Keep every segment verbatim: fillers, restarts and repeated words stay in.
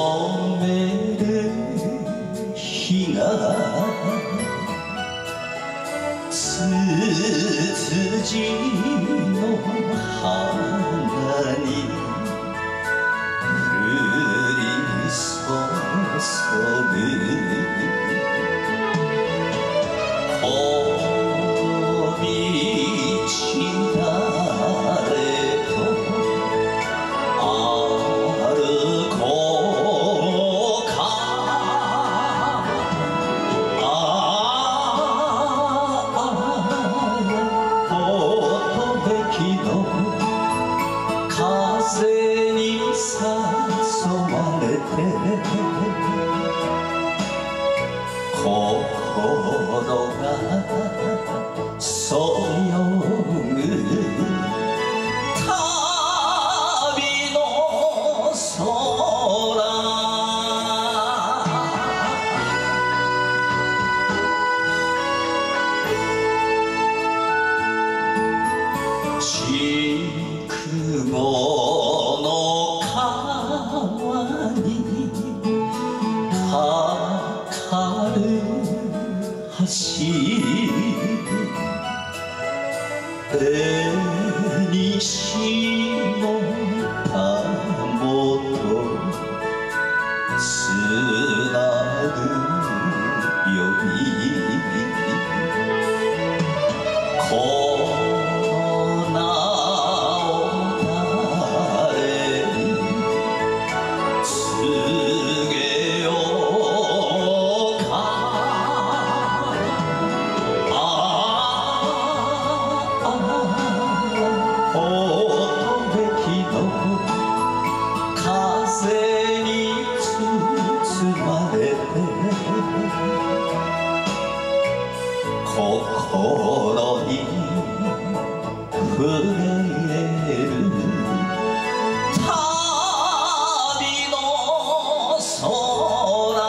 染める日がツツジの花に降り注ぐ小道だれと歩こうかああ乙べきの風に誘われて心がそよぐ旅の空筑後の川にかかる橋紅の田んぼとつなぐよりこの名を誰に告げようか風に包まれて心に触れる旅の空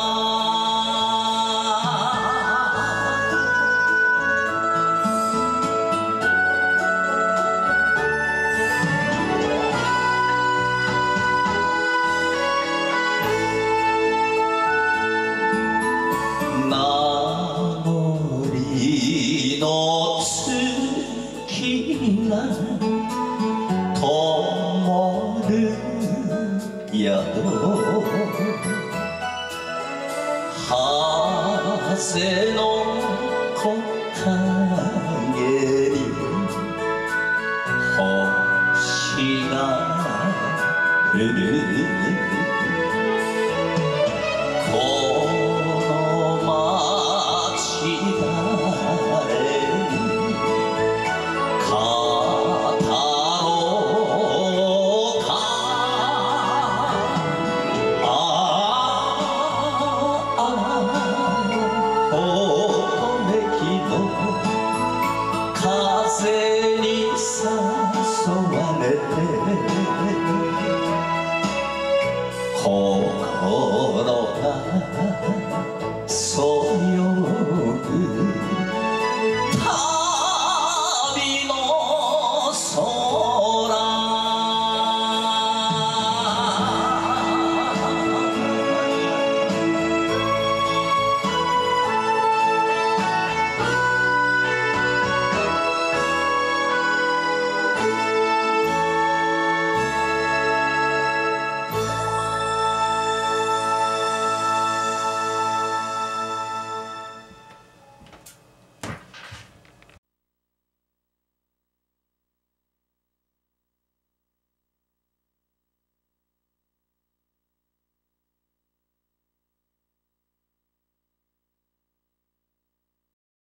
名残の月が灯る宿ハゼの木陰に星が降る風に誘われて心が